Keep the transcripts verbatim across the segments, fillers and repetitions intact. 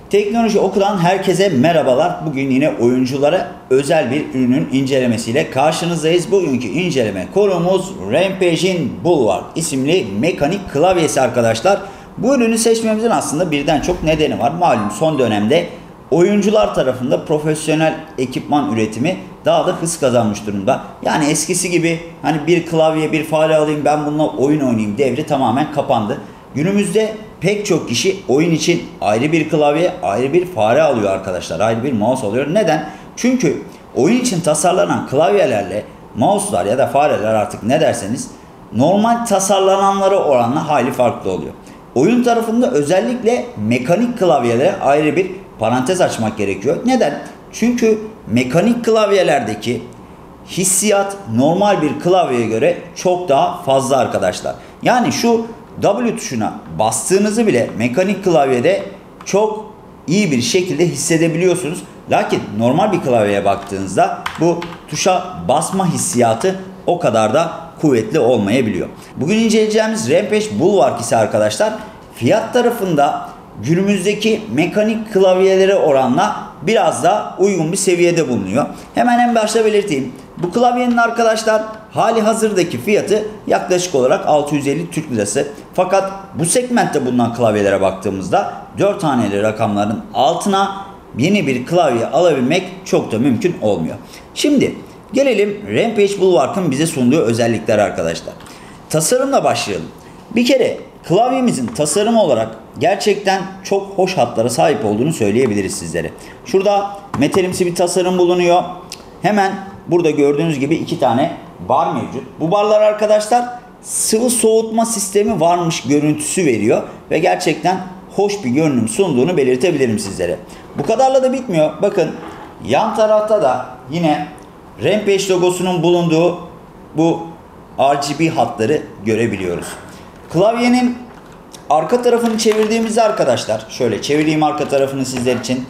Teknoloji Oku'dan herkese merhabalar. Bugün yine oyunculara özel bir ürünün incelemesiyle karşınızdayız. Bugünkü inceleme konumuz Rampage'in Bulwark isimli mekanik klavyesi arkadaşlar. Bu ürünü seçmemizin aslında birden çok nedeni var. Malum son dönemde oyuncular tarafında profesyonel ekipman üretimi daha da hız kazanmış durumda. Yani eskisi gibi hani bir klavye bir fare alayım ben bununla oyun oynayayım devri tamamen kapandı. Günümüzde pek çok kişi oyun için ayrı bir klavye, ayrı bir fare alıyor arkadaşlar. Ayrı bir mouse alıyor. Neden? Çünkü oyun için tasarlanan klavyelerle mouse'lar ya da fareler artık ne derseniz normal tasarlananlara oranla hayli farklı oluyor. Oyun tarafında özellikle mekanik klavyelere ayrı bir parantez açmak gerekiyor. Neden? Çünkü mekanik klavyelerdeki hissiyat normal bir klavyeye göre çok daha fazla arkadaşlar. Yani şu W tuşuna bastığınızı bile mekanik klavyede çok iyi bir şekilde hissedebiliyorsunuz. Lakin normal bir klavyeye baktığınızda bu tuşa basma hissiyatı o kadar da kuvvetli olmayabiliyor. Bugün inceleyeceğimiz Rampage Bulwark ise arkadaşlar fiyat tarafında günümüzdeki mekanik klavyelere oranla biraz daha uygun bir seviyede bulunuyor. Hemen en başta belirteyim. Bu klavyenin arkadaşlar hali hazırdaki fiyatı yaklaşık olarak altı yüz elli Türk Lirası. Fakat bu segmentte bulunan klavyelere baktığımızda dört haneli rakamların altına yeni bir klavye alabilmek çok da mümkün olmuyor. Şimdi gelelim Rampage Bulwark'ın bize sunduğu özellikler arkadaşlar. Tasarımla başlayalım. Bir kere klavyemizin tasarım olarak gerçekten çok hoş hatlara sahip olduğunu söyleyebiliriz sizlere. Şurada metalimsi bir tasarım bulunuyor. Hemen burada gördüğünüz gibi iki tane bar mevcut. Bu barlar arkadaşlar sıvı soğutma sistemi varmış görüntüsü veriyor ve gerçekten hoş bir görünüm sunduğunu belirtebilirim sizlere. Bu kadarla da bitmiyor. Bakın yan tarafta da yine Rampage logosunun bulunduğu bu R G B hatları görebiliyoruz. Klavyenin arka tarafını çevirdiğimizde arkadaşlar şöyle çevireyim arka tarafını sizler için.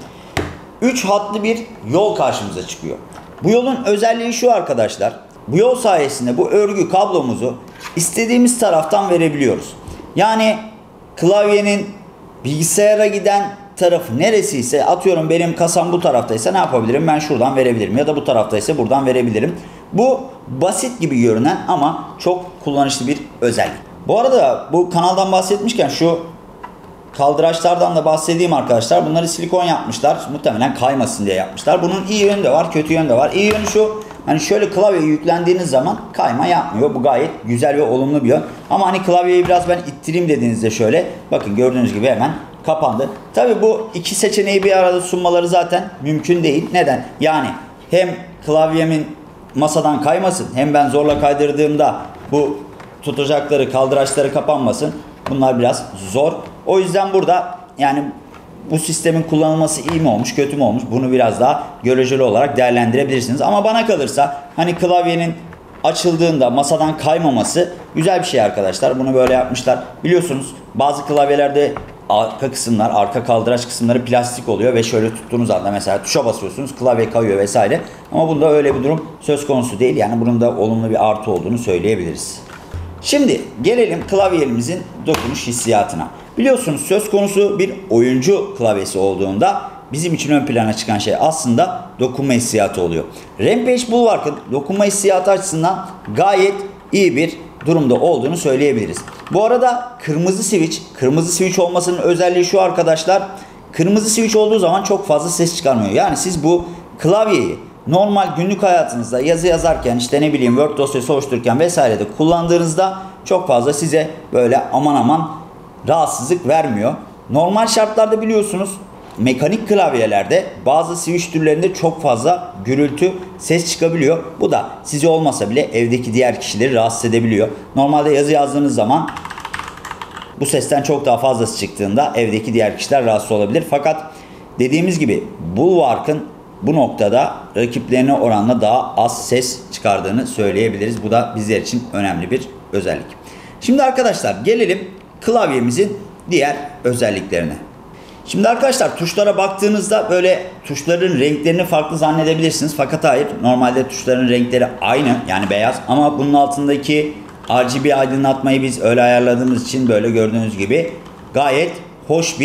üç hatlı bir yol karşımıza çıkıyor. Bu yolun özelliği şu arkadaşlar. Bu yol sayesinde bu örgü kablomuzu istediğimiz taraftan verebiliyoruz. Yani klavyenin bilgisayara giden tarafı neresiyse atıyorum benim kasam bu taraftaysa ne yapabilirim? Ben şuradan verebilirim ya da bu taraftaysa buradan verebilirim. Bu basit gibi görünen ama çok kullanışlı bir özellik. Bu arada bu kanaldan bahsetmişken şu kaldıraçlardan da bahsedeyim arkadaşlar. Bunları silikon yapmışlar. Muhtemelen kaymasın diye yapmışlar. Bunun iyi yönü de var, kötü yönü de var. İyi yönü şu. Hani şöyle klavyeye yüklendiğiniz zaman kayma yapmıyor. Bu gayet güzel ve olumlu bir yön. Ama hani klavyeyi biraz ben ittireyim dediğinizde şöyle. Bakın gördüğünüz gibi hemen kapandı. Tabi bu iki seçeneği bir arada sunmaları zaten mümkün değil. Neden? Yani hem klavyemin masadan kaymasın hem ben zorla kaydırdığımda bu tutacakları, kaldıraçları kapanmasın. Bunlar biraz zor. O yüzden burada yani bu sistemin kullanılması iyi mi olmuş, kötü mü olmuş? Bunu biraz daha göreceli olarak değerlendirebilirsiniz. Ama bana kalırsa hani klavyenin açıldığında masadan kaymaması güzel bir şey arkadaşlar. Bunu böyle yapmışlar. Biliyorsunuz bazı klavyelerde arka kısımlar, arka kaldıraç kısımları plastik oluyor ve şöyle tuttuğunuz anda mesela tuşa basıyorsunuz, klavye kayıyor vesaire. Ama bunda öyle bir durum söz konusu değil. Yani bunun da olumlu bir artı olduğunu söyleyebiliriz. Şimdi gelelim klavyemizin dokunuş hissiyatına. Biliyorsunuz söz konusu bir oyuncu klavyesi olduğunda bizim için ön plana çıkan şey aslında dokunma hissiyatı oluyor. Rampage Bulwark'ın dokunma hissiyatı açısından gayet iyi bir durumda olduğunu söyleyebiliriz. Bu arada kırmızı switch, kırmızı switch olmasının özelliği şu arkadaşlar. Kırmızı switch olduğu zaman çok fazla ses çıkarmıyor. Yani siz bu klavyeyi normal günlük hayatınızda yazı yazarken işte ne bileyim Word dosyası oluştururken vesairede kullandığınızda çok fazla size böyle aman aman rahatsızlık vermiyor. Normal şartlarda biliyorsunuz mekanik klavyelerde bazı switch türlerinde çok fazla gürültü ses çıkabiliyor. Bu da sizi olmasa bile evdeki diğer kişileri rahatsız edebiliyor. Normalde yazı yazdığınız zaman bu sesten çok daha fazlası çıktığında evdeki diğer kişiler rahatsız olabilir. Fakat dediğimiz gibi Bulwark'ın bu noktada rakiplerine oranla daha az ses çıkardığını söyleyebiliriz. Bu da bizler için önemli bir özellik. Şimdi arkadaşlar gelelim klavyemizin diğer özelliklerine. Şimdi arkadaşlar tuşlara baktığınızda böyle tuşların renklerini farklı zannedebilirsiniz. Fakat hayır, normalde tuşların renkleri aynı yani beyaz ama bunun altındaki R G B aydınlatmayı biz öyle ayarladığımız için böyle gördüğünüz gibi gayet hoş bir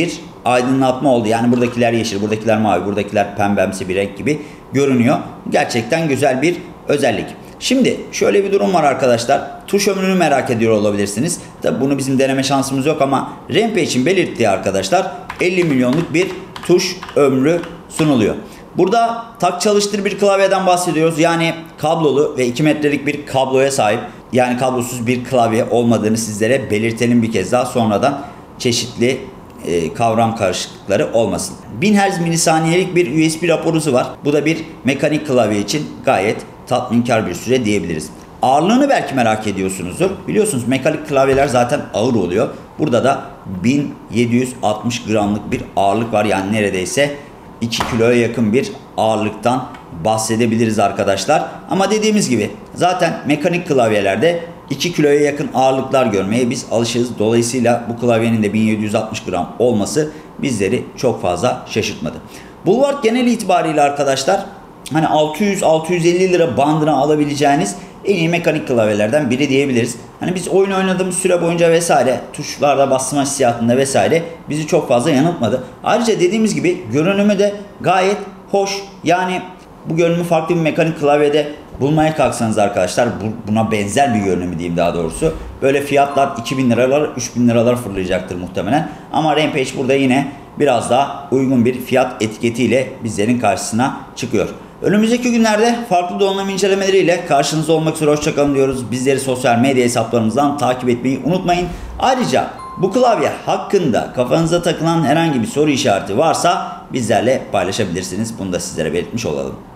aydınlatma oldu. Yani buradakiler yeşil, buradakiler mavi, buradakiler pembemsi bir renk gibi görünüyor. Gerçekten güzel bir özellik. Şimdi şöyle bir durum var arkadaşlar. Tuş ömrünü merak ediyor olabilirsiniz. Tabi bunu bizim deneme şansımız yok ama Rampage'in belirttiği arkadaşlar elli milyonluk bir tuş ömrü sunuluyor. Burada tak çalıştır bir klavyeden bahsediyoruz. Yani kablolu ve iki metrelik bir kabloya sahip. Yani kablosuz bir klavye olmadığını sizlere belirtelim bir kez daha, sonradan çeşitli e, kavram karışıklıkları olmasın. bin hertz milisaniyelik bir U S B raporusu var. Bu da bir mekanik klavye için gayet tatminkar bir süre diyebiliriz. Ağırlığını belki merak ediyorsunuzdur. Biliyorsunuz mekanik klavyeler zaten ağır oluyor. Burada da bin yedi yüz altmış gramlık bir ağırlık var. Yani neredeyse iki kiloya yakın bir ağırlıktan bahsedebiliriz arkadaşlar. Ama dediğimiz gibi zaten mekanik klavyelerde iki kiloya yakın ağırlıklar görmeye biz alışığız. Dolayısıyla bu klavyenin de bin yedi yüz altmış gram olması bizleri çok fazla şaşırtmadı. Boulevard genel itibariyle arkadaşlar hani altı yüz altı yüz elli lira bandına alabileceğiniz en iyi mekanik klavyelerden biri diyebiliriz. Hani biz oyun oynadığımız süre boyunca vesaire tuşlarda basma hissiyatında vesaire bizi çok fazla yanıltmadı. Ayrıca dediğimiz gibi görünümü de gayet hoş. Yani bu görünümü farklı bir mekanik klavyede bulmaya kalksanız arkadaşlar buna benzer bir görünümü diyeyim daha doğrusu. Böyle fiyatlar iki bin liralar üç bin liralar fırlayacaktır muhtemelen. Ama Rampage burada yine biraz daha uygun bir fiyat etiketiyle bizlerin karşısına çıkıyor. Önümüzdeki günlerde farklı donanım incelemeleriyle karşınızda olmak üzere hoşçakalın diyoruz. Bizleri sosyal medya hesaplarımızdan takip etmeyi unutmayın. Ayrıca bu klavye hakkında kafanıza takılan herhangi bir soru işareti varsa bizlerle paylaşabilirsiniz. Bunu da sizlere belirtmiş olalım.